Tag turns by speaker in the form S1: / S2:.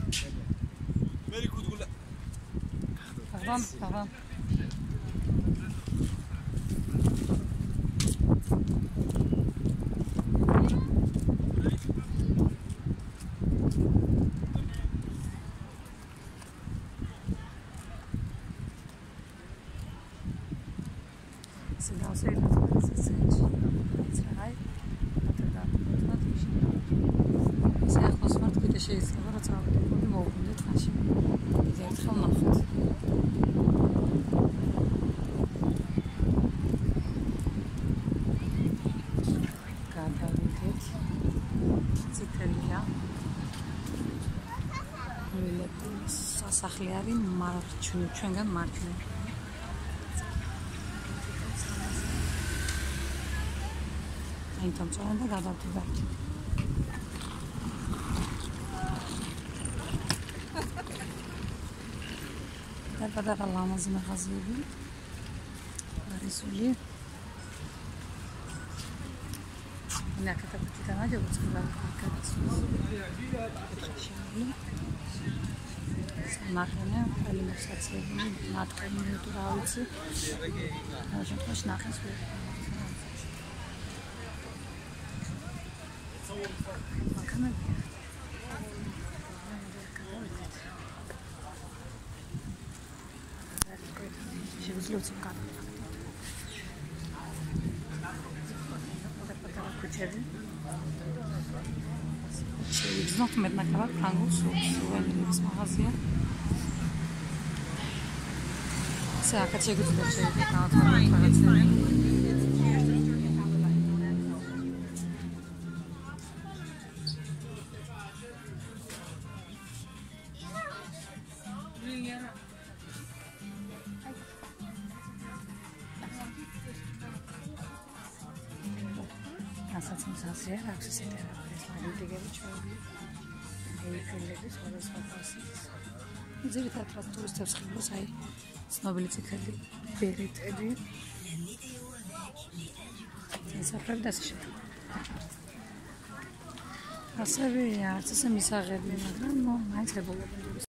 S1: Very good.
S2: Tamam. Sinal sei lá, você sente. Vai. Isso é a coisa que deixei isso agora tá de novo, né? Acho. Direto from nacht. Გადავიდეთ ციტელია. სასახლე არის ჩვენგან მარჯვნივ. Այնտեղ ծառան და გადავდივარ. და ლამაზი მაღაზიები. არისული. ნაკეთა ბუთიკა ნაჯობ წყლა ნახენა ხალი მოსაცლები ნატყენი თუ რა ვიცი. შემთხვევაში ნახეს ვერ. She's not met na kawałek frangu, suwenirów magazyn. Seaka czego tu będzie na otwarcie. Asacım sazıya raksis eder. Resmali digeri çoğu. Eyfelleri sonrasında basınız. Zeri tatlı turistler sıkıldı say. Snobility kali berit edi. Safra da sıçradı. Asabı ya, size misafir edeyim. Ama neyse bu.